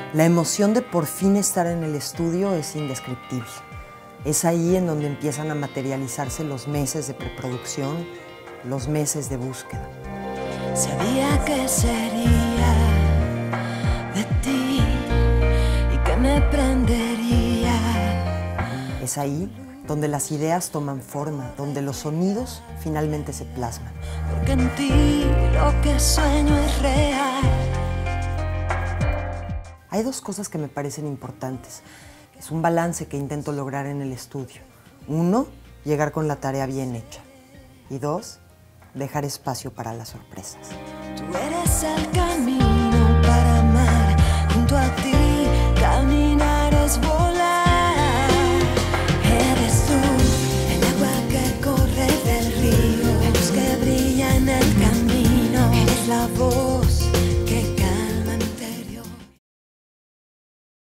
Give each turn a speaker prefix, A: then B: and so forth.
A: La emoción de por fin estar en el estudio es indescriptible. Es ahí en donde empiezan a materializarse los meses de preproducción, los meses de búsqueda.
B: Sabía que sería de ti y que me prendería.
A: Es ahí donde las ideas toman forma, donde los sonidos finalmente se plasman.
B: Porque en ti lo que sueño es real.
A: Hay dos cosas que me parecen importantes. Es un balance que intento lograr en el estudio. Uno, llegar con la tarea bien hecha. Y dos, dejar espacio para las sorpresas.
B: Tú eres el camino para amar junto a ti.